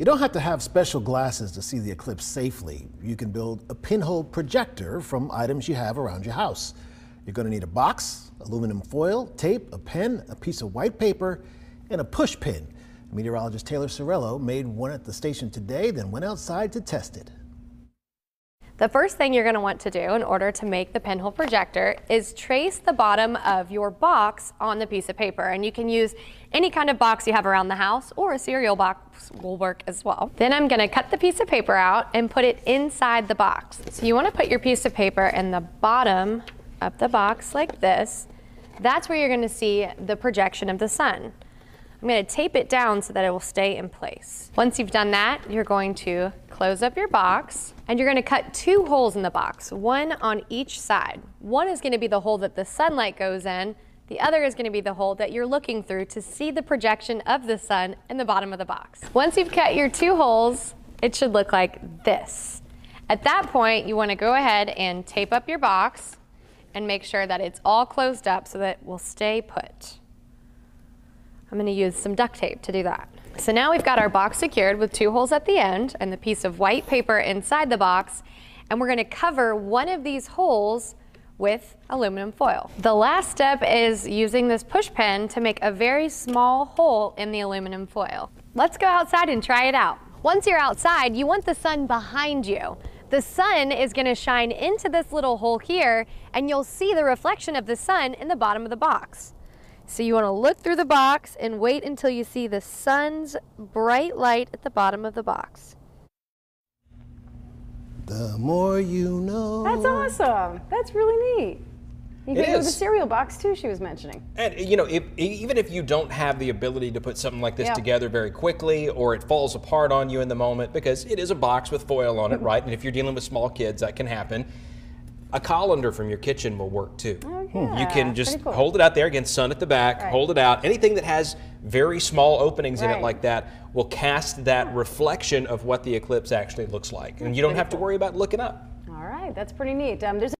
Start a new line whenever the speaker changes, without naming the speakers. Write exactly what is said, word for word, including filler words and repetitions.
You don't have to have special glasses to see the eclipse safely. You can build a pinhole projector from items you have around your house. You're going to need a box, aluminum foil, tape, a pen, a piece of white paper, and a push pin. Meteorologist Taylor Sorello made one at the station today, then went outside to test it.
The first thing you're going to want to do in order to make the pinhole projector is trace the bottom of your box on the piece of paper. And you can use any kind of box you have around the house, or a cereal box will work as well. Then I'm going to cut the piece of paper out and put it inside the box. So you want to put your piece of paper in the bottom of the box like this. That's where you're going to see the projection of the sun. I'm going to tape it down so that it will stay in place. Once you've done that, you're going to close up your box and you're going to cut two holes in the box, one on each side. One is going to be the hole that the sunlight goes in. The other is going to be the hole that you're looking through to see the projection of the sun in the bottom of the box. Once you've cut your two holes, it should look like this. At that point, you want to go ahead and tape up your box and make sure that it's all closed up so that it will stay put. I'm going to use some duct tape to do that. So now we've got our box secured with two holes at the end and the piece of white paper inside the box, and we're going to cover one of these holes with aluminum foil. The last step is using this push pin to make a very small hole in the aluminum foil. Let's go outside and try it out. Once you're outside, you want the sun behind you. The sun is going to shine into this little hole here, and you'll see the reflection of the sun in the bottom of the box. So you want to look through the box and wait until you see the sun's bright light at the bottom of the box.
The more you know.
That's awesome. That's really neat. You
It
can go with the
is.
cereal box too, she was mentioning.
And you know, if, even if you don't have the ability to put something like this
Yeah.
together very quickly, or it falls apart on you in the moment, because it is a box with foil on it, right? And if you're dealing with small kids, that can happen. A colander from your kitchen will work too.
Oh, yeah.
You can just
Pretty cool.
hold it out there, again, sun at the back,
Right.
hold it out. Anything that has very small openings in it
Right.
like that will cast that reflection of what the eclipse actually looks like. And you don't
pretty
have to
cool.
worry about looking up.
All right, that's pretty neat. Um, there's